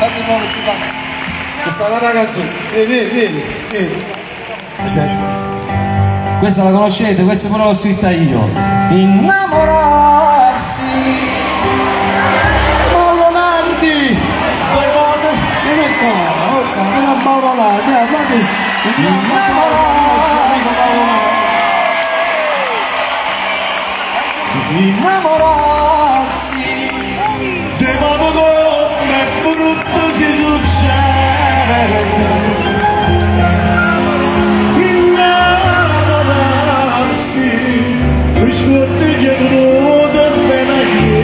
Fatti muovere, questa è la ragazza. Vieni. Questa la conoscete, questa però l'ho scritta io. Innamorarsi. Mauro Nardi! Vieni qua, non a Mauro Nardi, Innamorarsi. Devono come brutto ci succede. Innamorarsi, riscotti che non è bene.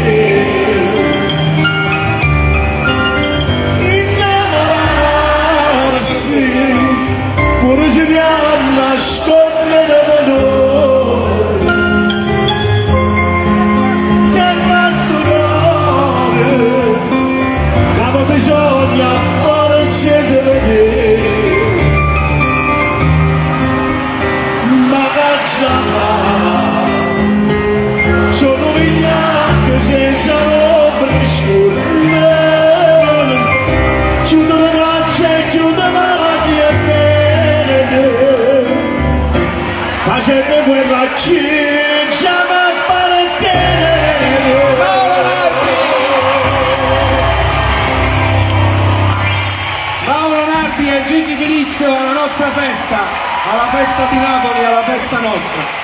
Innamorarsi, pure ci diamo nascondere da noi. Bisogna farci vedere, ma già sono vigliacco senza roba scorre, chiudo le braccia e chiudo avanti e bene, facendo guerra a chi già mi appartiene. E Gigi Felizio alla nostra festa, alla festa di Napoli, alla festa nostra.